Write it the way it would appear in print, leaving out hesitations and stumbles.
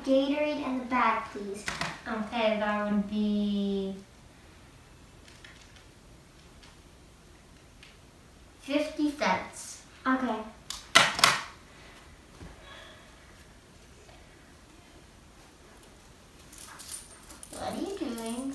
Gatorade and the bag, please. Okay, that would be 50 cents. Okay. What are you doing?